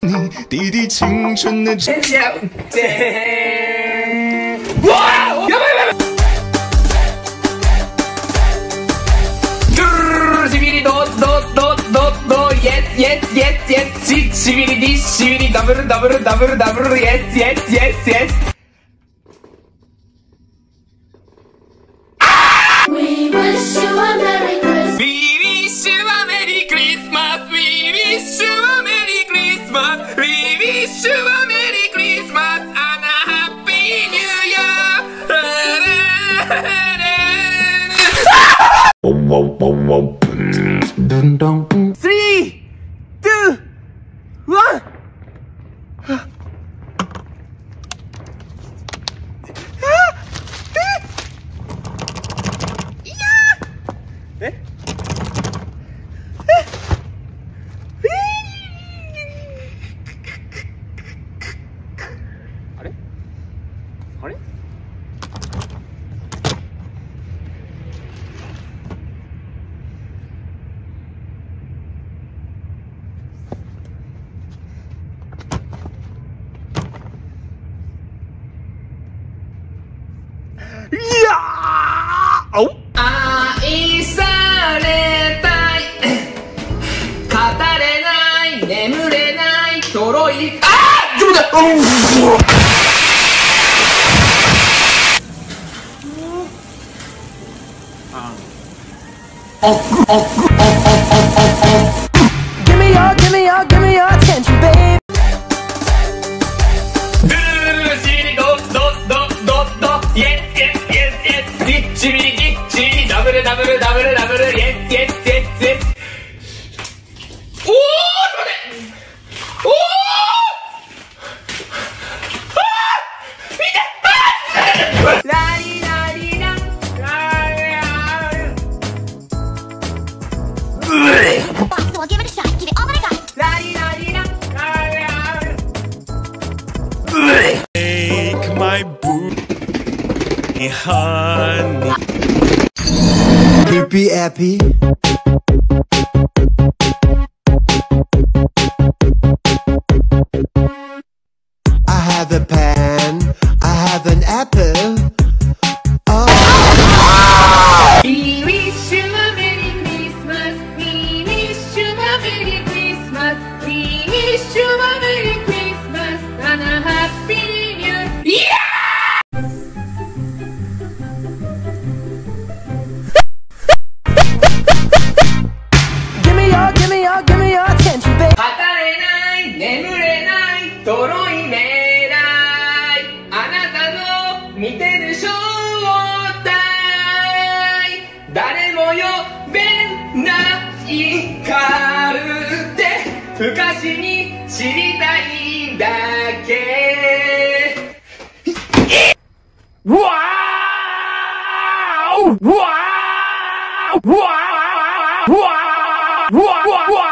你滴滴青春的真相。哇！やばいやばい！しびりどイエスイエスイエスイエスしびりディしびりダブルイエスイエスイエスイエス。We wish you a Merry Christmas. We wish you a Merry Christmas. We wish you a Merry Christmas. We wish you a Merry Christmas and a Happy New Year. 3、2、1。あれいやーお愛されたい語れない眠れないとろいあーちょっと待って Give me your attention, babe. So I'll give it a shot. Give it all that I got. Make my booty honey. Creepy appy. I have a pen. I have an apple. Oh. We wish you a Merry Christmas. We wish you a Merry Christmas. We wish you a Merry Christmas and a Happy New Year. Give me your attention, babe. 語れない眠れないとろい狙いあなたの見てる正体誰も呼べないカルテ昔に知りたいだけわーわーわーわーわーわー